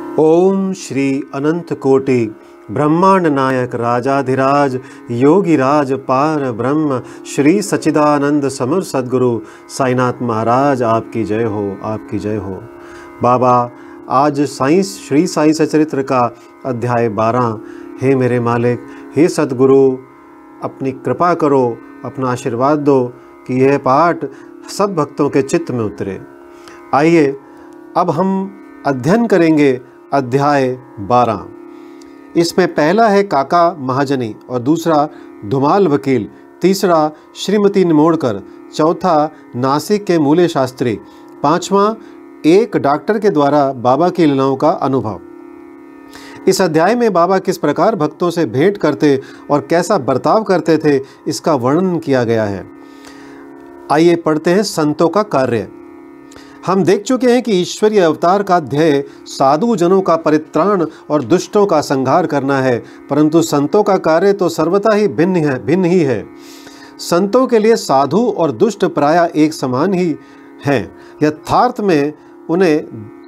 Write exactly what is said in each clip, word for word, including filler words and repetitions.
ओम श्री अनंत कोटि ब्रह्मांड नायक राजाधिराज योगिराज पार ब्रह्म श्री सच्चिदानंद समर सद्गुरु साईनाथ महाराज आपकी जय हो, आपकी जय हो। बाबा, आज साईं श्री साई सचरित्र का अध्याय बारह। हे मेरे मालिक, हे सद्गुरु, अपनी कृपा करो, अपना आशीर्वाद दो कि यह पाठ सब भक्तों के चित्त में उतरे। आइए अब हम अध्ययन करेंगे अध्याय बारह। इसमें पहला है काका महाजनी और दूसरा धुमाल वकील, तीसरा श्रीमती निमोड़कर, चौथा नासिक के मूले शास्त्री, पांचवा एक डॉक्टर के द्वारा बाबा की लीलाओं का अनुभव। इस अध्याय में बाबा किस प्रकार भक्तों से भेंट करते और कैसा बर्ताव करते थे, इसका वर्णन किया गया है। आइए पढ़ते हैं संतों का कार्य। हम देख चुके हैं कि ईश्वरीय अवतार का ध्येय साधु जनों का परित्राण और दुष्टों का संहार करना है, परंतु संतों का कार्य तो सर्वथा ही भिन्न है भिन्न ही है। संतों के लिए साधु और दुष्ट प्रायः एक समान ही हैं। यथार्थ में उन्हें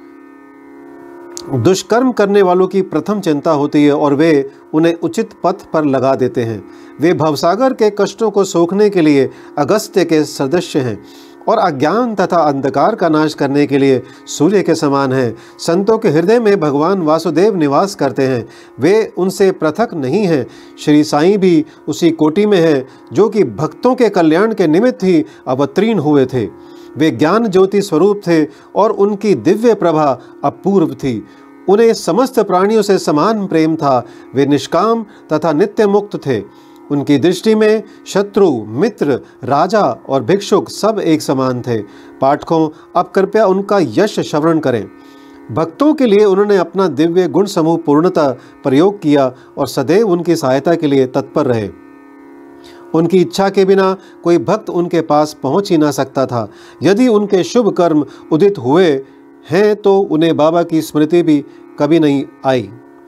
दुष्कर्म करने वालों की प्रथम चिंता होती है और वे उन्हें उचित पथ पर लगा देते हैं। वे भवसागर के कष्टों को सोखने के लिए अगस्त्य के सदृश हैं और अज्ञान तथा अंधकार का नाश करने के लिए सूर्य के समान हैं। संतों के हृदय में भगवान वासुदेव निवास करते हैं, वे उनसे पृथक नहीं हैं। श्री साईं भी उसी कोटि में है जो कि भक्तों के कल्याण के निमित्त ही अवतीर्ण हुए थे। वे ज्ञान ज्योति स्वरूप थे और उनकी दिव्य प्रभा अपूर्व थी। उन्हें समस्त प्राणियों से समान प्रेम था। वे निष्काम तथा नित्य मुक्त थे। उनकी दृष्टि में शत्रु, मित्र, राजा और भिक्षुक सब एक समान थे। पाठकों, अब कृपया उनका यश श्रवण करें। भक्तों के लिए उन्होंने अपना दिव्य गुण समूह पूर्णतः प्रयोग किया और सदैव उनकी सहायता के लिए तत्पर रहे। उनकी इच्छा के बिना कोई भक्त उनके पास पहुंच ही ना सकता था। यदि उनके शुभ कर्म उदित हुए हैं तो उन्हें बाबा की स्मृति भी कभी नहीं आई।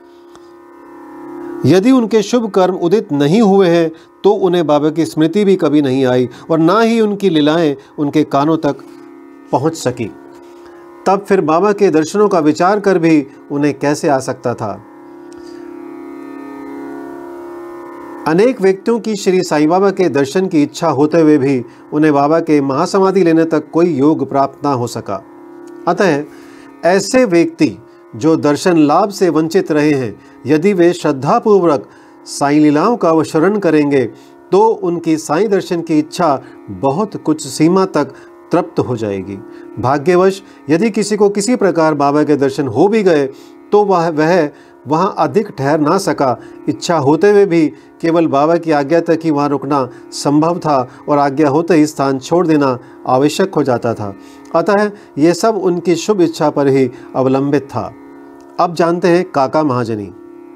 यदि उनके शुभ कर्म उदित नहीं हुए हैं तो उन्हें बाबा की स्मृति भी कभी नहीं आई और ना ही उनकी लीलाएं उनके कानों तक पहुंच सकी। तब फिर बाबा के दर्शनों का विचार कर भी उन्हें कैसे आ सकता था। अनेक व्यक्तियों की श्री साईं बाबा के दर्शन की इच्छा होते हुए भी उन्हें बाबा के महासमाधि लेने तक कोई योग प्राप्त ना हो सका। अतः ऐसे व्यक्ति जो दर्शन लाभ से वंचित रहे हैं, यदि वे श्रद्धापूर्वक साईं लीलाओं का अवशरण करेंगे तो उनकी साईं दर्शन की इच्छा बहुत कुछ सीमा तक तृप्त हो जाएगी। भाग्यवश यदि किसी को किसी प्रकार बाबा के दर्शन हो भी गए तो वह वह वहाँ अधिक ठहर ना सका। इच्छा होते हुए भी केवल बाबा की आज्ञा तक ही वहाँ रुकना संभव था और आज्ञा होते ही स्थान छोड़ देना आवश्यक हो जाता था। अतः ये सब उनकी शुभ इच्छा पर ही अवलंबित था। अब जानते हैं काका महाजनी।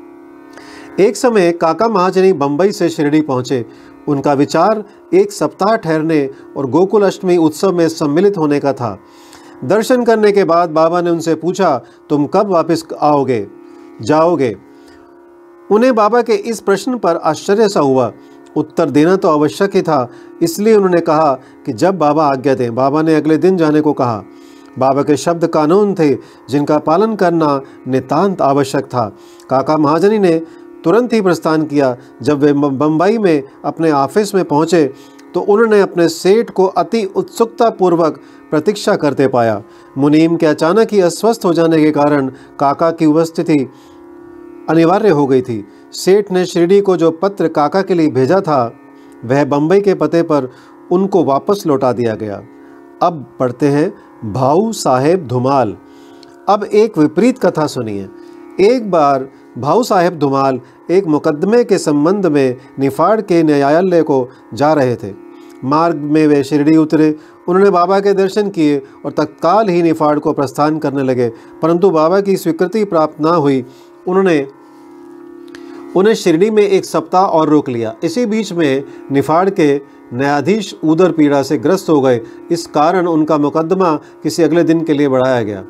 एक समय काका महाजनी बंबई से शिरडी पहुंचे। उनका विचार एक सप्ताह ठहरने और गोकुल अष्टमी उत्सव में सम्मिलित होने का था। दर्शन करने के बाद बाबा ने उनसे पूछा, तुम कब वापस आओगे जाओगे? उन्हें बाबा के इस प्रश्न पर आश्चर्य सा हुआ। उत्तर देना तो आवश्यक ही था, इसलिए उन्होंने कहा कि जब बाबा आज्ञा दें। बाबा ने अगले दिन जाने को कहा। बाबा के शब्द कानून थे जिनका पालन करना नितांत आवश्यक था। काका महाजनी ने तुरंत ही प्रस्थान किया। जब वे बंबई में अपने ऑफिस में पहुंचे तो उन्होंने अपने सेठ को अति उत्सुकता पूर्वक प्रतीक्षा करते पाया। मुनीम के अचानक ही अस्वस्थ हो जाने के कारण काका की उपस्थिति अनिवार्य हो गई थी। सेठ ने शिरडी को जो पत्र काका के लिए भेजा था वह बंबई के पते पर उनको वापस लौटा दिया गया। अब पढ़ते हैं भाऊ साहेब धुमाल। अब एक विपरीत कथा सुनिए। एक बार भाऊ साहेब धुमाल एक मुकदमे के संबंध में निफाड़ के न्यायालय को जा रहे थे। मार्ग में वे शिरडी उतरे। उन्होंने बाबा के दर्शन किए और तत्काल ही निफाड़ को प्रस्थान करने लगे, परंतु बाबा की स्वीकृति प्राप्त ना हुई। उन्होंने उन्हें शिरडी में एक सप्ताह और रोक लिया। इसी बीच में निफाड़ के न्यायाधीश उदर पीड़ा से ग्रस्त हो गए। इस कारण उनका मुकदमा किसी अगले दिन के लिए बढ़ाया गया।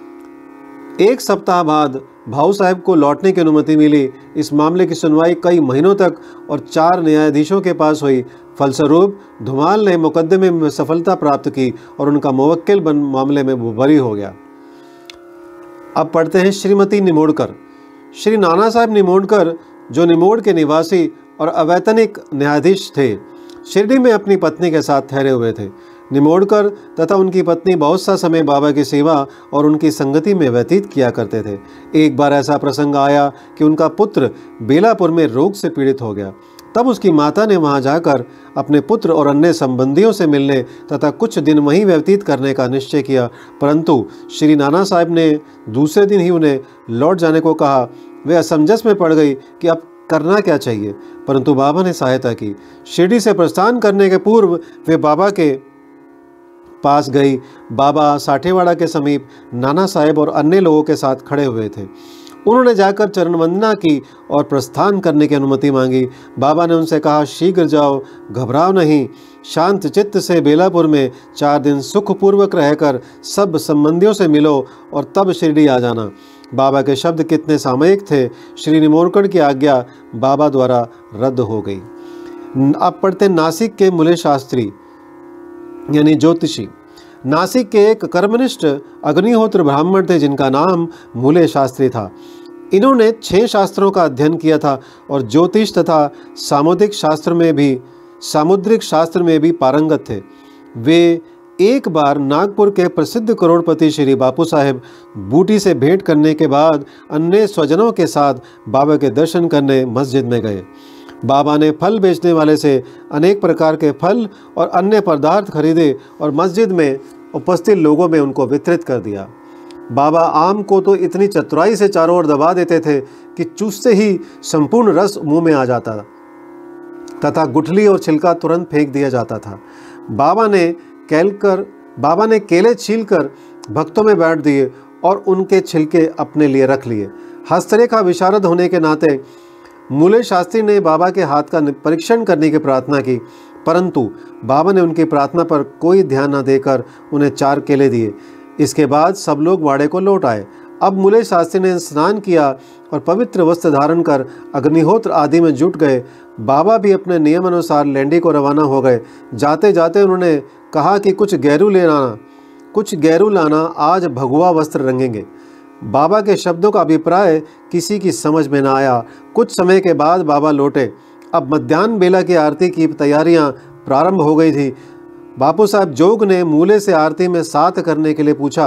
एक सप्ताह बाद भाऊ साहब को लौटने की अनुमति मिली। इस मामले की सुनवाई कई महीनों तक और चार न्यायाधीशों के पास हुई। फलस्वरूप धुमाल ने मुकदमे में सफलता प्राप्त की और उनका मुवक्किल बन मामले में बरी हो गया। अब पढ़ते हैं श्रीमती निमोड़कर। श्री नाना साहब निमोड़कर, जो निमोड़ के निवासी और अवैतनिक न्यायाधीश थे, शिरडी में अपनी पत्नी के साथ ठहरे हुए थे। निमोड़कर तथा उनकी पत्नी बहुत सा समय बाबा की सेवा और उनकी संगति में व्यतीत किया करते थे। एक बार ऐसा प्रसंग आया कि उनका पुत्र बेलापुर में रोग से पीड़ित हो गया। तब उसकी माता ने वहां जाकर अपने पुत्र और अन्य संबंधियों से मिलने तथा कुछ दिन वहीं व्यतीत करने का निश्चय किया, परंतु श्री नाना साहब ने दूसरे दिन ही उन्हें लौट जाने को कहा। वे असमंजस में पड़ गई कि अब करना क्या चाहिए, परंतु बाबा ने सहायता की। शिरडी से प्रस्थान करने के पूर्व वे बाबा के पास गई। बाबा साठेवाड़ा के समीप नाना साहब और अन्य लोगों के साथ खड़े हुए थे। उन्होंने जाकर चरण वंदना की और प्रस्थान करने की अनुमति मांगी। बाबा ने उनसे कहा, शीघ्र जाओ, घबराओ नहीं। शांत चित्त से बेलापुर में चार दिन सुखपूर्वक रहकर सब संबंधियों से मिलो और तब शिरडी आ जाना। बाबा के शब्द कितने सामयिक थे। श्री निमोड़कर की आज्ञा बाबा द्वारा रद्द हो गई। अब पढ़ते नासिक के मूले शास्त्री यानी ज्योतिषी। नासिक के एक कर्मनिष्ठ अग्निहोत्र ब्राह्मण थे जिनका नाम मूले शास्त्री था। इन्होंने छह शास्त्रों का अध्ययन किया था और ज्योतिष तथा सामुद्रिक शास्त्र में भी सामुद्रिक शास्त्र में भी पारंगत थे। वे एक बार नागपुर के प्रसिद्ध करोड़पति श्री बापू साहेब बूटी से भेंट करने के बाद अन्य स्वजनों के साथ बाबा के दर्शन करने मस्जिद में गए। बाबा ने फल बेचने वाले से अनेक प्रकार के फल और अन्य पदार्थ खरीदे और मस्जिद में उपस्थित लोगों में उनको वितरित कर दिया। बाबा आम को तो इतनी चतुराई से चारों ओर दबा देते थे कि चूसते ही संपूर्ण रस मुंह में आ जाता तथा गुठली और छिलका तुरंत फेंक दिया जाता था। बाबा ने केलकर बाबा ने केले छीलकर भक्तों में बांट दिए और उनके छिलके अपने लिए रख लिए। हस्तरेखा विशारद होने के नाते मूले शास्त्री ने बाबा के हाथ का परीक्षण करने की प्रार्थना की, परंतु बाबा ने उनकी प्रार्थना पर कोई ध्यान न देकर उन्हें चार केले दिए। इसके बाद सब लोग वाड़े को लौट आए। अब मूले शास्त्री ने स्नान किया और पवित्र वस्त्र धारण कर अग्निहोत्र आदि में जुट गए। बाबा भी अपने नियम अनुसार लैंडी को रवाना हो गए। जाते जाते उन्होंने कहा कि कुछ गैरू ले आना कुछ गैरू लाना, आज भगवा वस्त्र रंगेंगे। बाबा के शब्दों का अभिप्राय किसी की समझ में न आया। कुछ समय के बाद बाबा लौटे। अब मध्याह्न बेला की आरती की तैयारियां प्रारंभ हो गई थी। बापू साहब जोग ने मूले से आरती में साथ करने के लिए पूछा।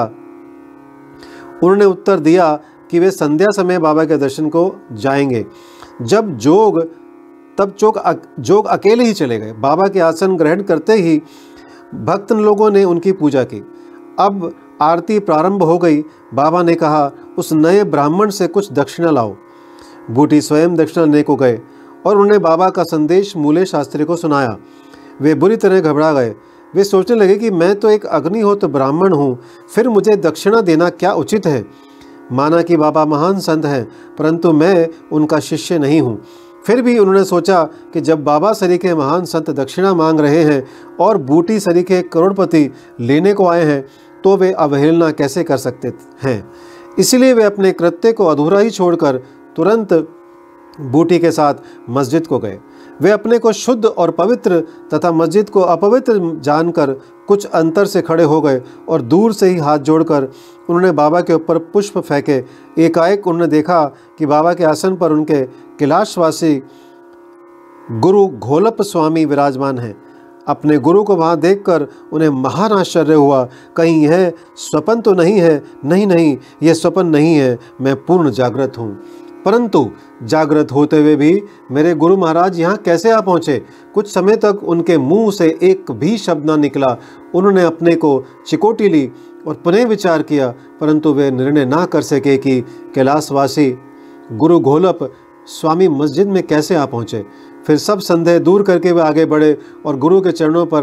उन्होंने उत्तर दिया कि वे संध्या समय बाबा के दर्शन को जाएंगे। जब जोग तब चौक जोग अकेले ही चले गए। बाबा के आसन ग्रहण करते ही भक्त लोगों ने उनकी पूजा की। अब आरती प्रारंभ हो गई। बाबा ने कहा, उस नए ब्राह्मण से कुछ दक्षिणा लाओ। बूटी स्वयं दक्षिणा लेने को गए और उन्हें बाबा का संदेश मूले शास्त्री को सुनाया। वे बुरी तरह घबरा गए। वे सोचने लगे कि मैं तो एक अग्निहोत्र ब्राह्मण हूँ, फिर मुझे दक्षिणा देना क्या उचित है। माना कि बाबा महान संत हैं, परंतु मैं उनका शिष्य नहीं हूँ। फिर भी उन्होंने सोचा कि जब बाबा सरीखे महान संत दक्षिणा मांग रहे हैं और बूटी सरीखे करोड़पति लेने को आए हैं, तो वे अवहेलना कैसे कर सकते हैं। इसलिए वे अपने कृत्य को अधूरा ही छोड़कर तुरंत बूटी के साथ मस्जिद को गए। वे अपने को शुद्ध और पवित्र तथा मस्जिद को अपवित्र जानकर कुछ अंतर से खड़े हो गए और दूर से ही हाथ जोड़कर उन्होंने बाबा के ऊपर पुष्प फेंके। एकाएक उन्होंने देखा कि बाबा के आसन पर उनके कैलाशवासी गुरु घोलप स्वामी विराजमान हैं। अपने गुरु को वहाँ देखकर उन्हें महान आश्चर्य हुआ। कहीं यह स्वप्न तो नहीं है? नहीं नहीं, यह स्वप्न नहीं है, मैं पूर्ण जागृत हूँ। परंतु जागृत होते हुए भी मेरे गुरु महाराज यहाँ कैसे आ पहुँचे? कुछ समय तक उनके मुंह से एक भी शब्द न निकला। उन्होंने अपने को चिकोटी ली और पुनः विचार किया, परंतु वे निर्णय ना कर सके कि कैलाशवासी गुरु घोलप स्वामी मस्जिद में कैसे आ पहुँचे। फिर सब संदेह दूर करके वे आगे बढ़े और गुरु के चरणों पर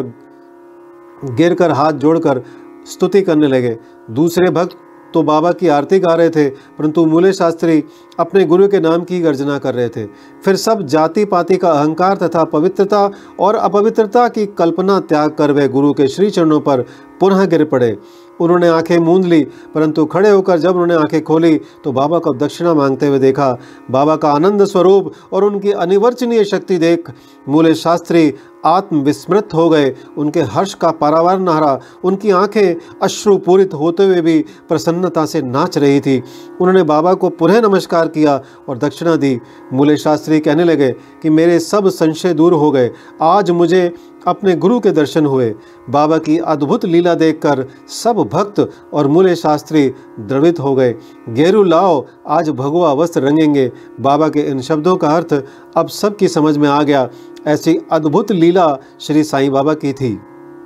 गिरकर हाथ जोड़कर स्तुति करने लगे। दूसरे भक्त तो बाबा की आरती गा रहे थे, परंतु मूले शास्त्री अपने गुरु के नाम की गर्जना कर रहे थे। फिर सब जाति पाति का अहंकार तथा पवित्रता और अपवित्रता की कल्पना त्याग कर वे गुरु के श्री चरणों पर पुनः गिर पड़े। उन्होंने आंखें मूंद ली, परंतु खड़े होकर जब उन्होंने आंखें खोली तो बाबा को दक्षिणा मांगते हुए देखा। बाबा का आनंद स्वरूप और उनकी अनिवर्चनीय शक्ति देख मूले शास्त्री आत्मविस्मृत हो गए। उनके हर्ष का पारावार न रहा। उनकी आंखें अश्रुपूरित होते हुए भी प्रसन्नता से नाच रही थी। उन्होंने बाबा को पुनः नमस्कार किया और दक्षिणा दी। मूले शास्त्री कहने लगे कि मेरे सब संशय दूर हो गए। आज मुझे अपने गुरु के दर्शन हुए। बाबा की अद्भुत लीला देखकर सब भक्त और मूले शास्त्री द्रवित हो गए। गेरू लाओ, आज भगवा वस्त्र रंगेंगे। बाबा के इन शब्दों का अर्थ अब सबकी समझ में आ गया। ऐसी अद्भुत लीला श्री साईं बाबा की थी।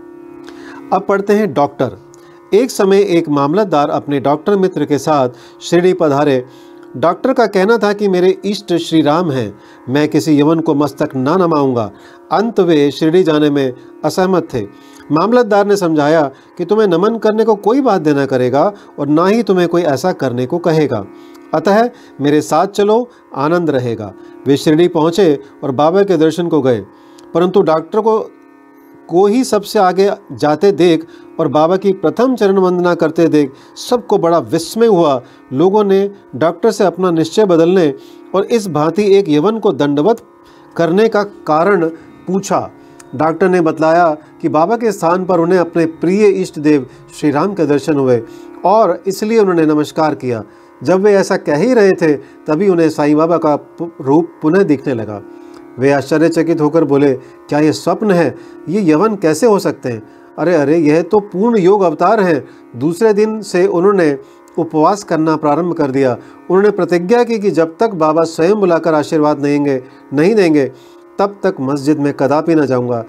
अब पढ़ते हैं डॉक्टर। एक समय एक मामलतदार अपने डॉक्टर मित्र के साथ शिरडी पधारे। डॉक्टर का कहना था कि मेरे इष्ट श्री राम हैं, मैं किसी यवन को मस्तक ना नमाऊंगा। अंत वे शिरडी जाने में असहमत थे। मामलतदार ने समझाया कि तुम्हें नमन करने को कोई बाध्य न करेगा और ना ही तुम्हें कोई ऐसा करने को कहेगा, अतः मेरे साथ चलो, आनंद रहेगा। वे शिरडी पहुँचे और बाबा के दर्शन को गए, परंतु डॉक्टर को को ही सबसे आगे जाते देख और बाबा की प्रथम चरण वंदना करते देख सबको बड़ा विस्मय हुआ। लोगों ने डॉक्टर से अपना निश्चय बदलने और इस भांति एक यवन को दंडवत करने का कारण पूछा। डॉक्टर ने बतलाया कि बाबा के स्थान पर उन्हें अपने प्रिय इष्ट देव श्री राम के दर्शन हुए और इसलिए उन्होंने नमस्कार किया। जब वे ऐसा कह ही रहे थे तभी उन्हें साईं बाबा का रूप पुनः दिखने लगा। वे आश्चर्यचकित होकर बोले, क्या ये स्वप्न है? ये यवन कैसे हो सकते हैं? अरे अरे यह तो पूर्ण योग अवतार हैं। दूसरे दिन से उन्होंने उपवास करना प्रारंभ कर दिया। उन्होंने प्रतिज्ञा की कि जब तक बाबा स्वयं बुलाकर आशीर्वाद देंगे नहीं देंगे तब तक मस्जिद में कदापि न जाऊंगा।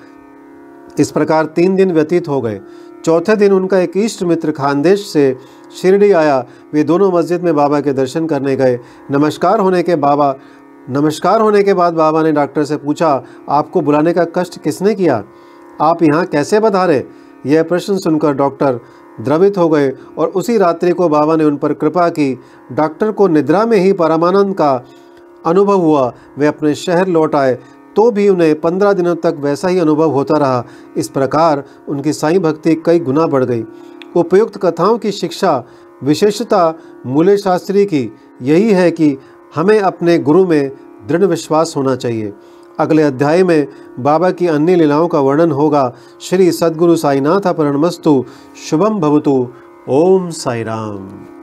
इस प्रकार तीन दिन व्यतीत हो गए। चौथे दिन उनका एक इष्ट मित्र खानदेश से शिरडी आया। वे दोनों मस्जिद में बाबा के दर्शन करने गए। नमस्कार होने के बाबा नमस्कार होने के बाद बाबा ने डॉक्टर से पूछा, आपको बुलाने का कष्ट किसने किया? आप यहाँ कैसे पधारे? यह प्रश्न सुनकर डॉक्टर द्रवित हो गए और उसी रात्रि को बाबा ने उन पर कृपा की। डॉक्टर को निद्रा में ही परमानंद का अनुभव हुआ। वे अपने शहर लौट आए तो भी उन्हें पंद्रह दिनों तक वैसा ही अनुभव होता रहा। इस प्रकार उनकी साईं भक्ति कई गुना बढ़ गई। उपयुक्त कथाओं की शिक्षा विशेषता मूले शास्त्री की यही है कि हमें अपने गुरु में दृढ़ विश्वास होना चाहिए। अगले अध्याय में बाबा की अन्य लीलाओं का वर्णन होगा। श्री सद्गुरु साईनाथ प्रणमस्तु। शुभम भवतु। ओम साई राम।